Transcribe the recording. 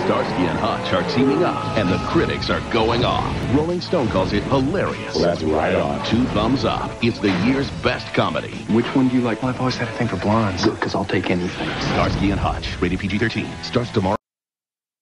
Starsky and Hutch are teaming up, and the critics are going off. Rolling Stone calls it hilarious. Well, that's right on. 2 thumbs up. It's the year's best comedy. Which one do you like? Well, I've always had a thing for blondes. Good, because I'll take anything. Starsky and Hutch, rated PG-13, starts tomorrow.